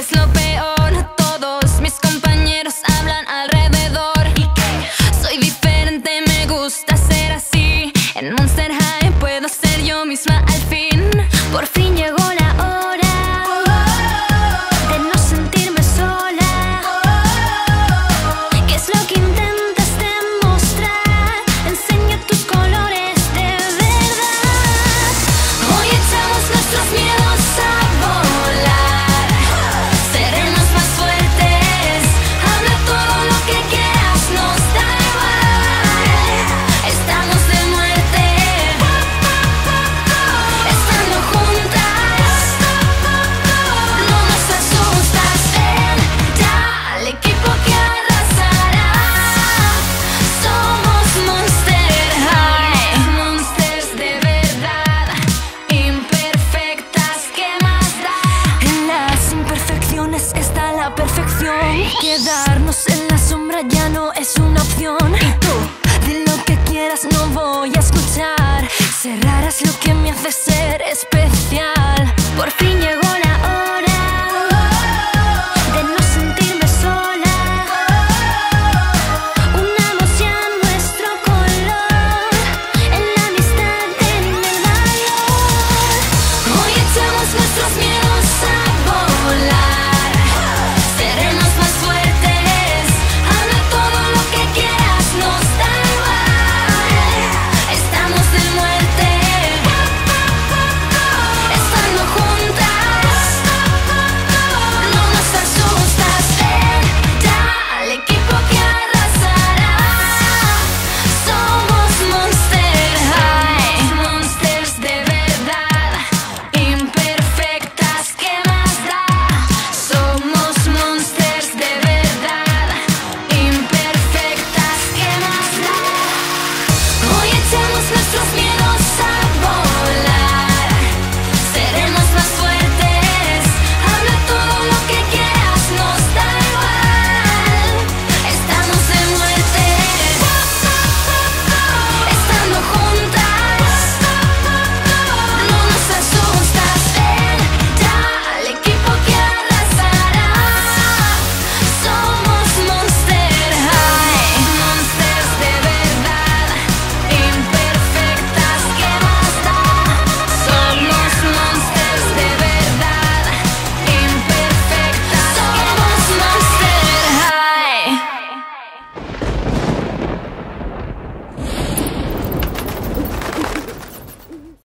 es lo peor. Todos mis compañeros hablan alrededor. ¿Y qué? Soy diferente, me gusta ser así. En Monster High puedo ser yo misma al fin. Por fin llegó la hora de no sentirme sola. ¿Qué es lo que intentas demostrar? Enseña tus colores de verdad. Hoy echamos nuestros miedos a volar. Seremos más fuertes. Habla todo lo que quieras, nos da igual. Estamos de muerte, estando juntas. No nos asustas, ven ya al equipo que arrasará. Somos Monster High, monsters de verdad, imperfectas, ¿qué más da? En las imperfecciones está la perfección. Quedarnos en la sombra ya no es una opción. Y tú, di lo que quieras, no voy a escuchar. Cerrar es lo que me hace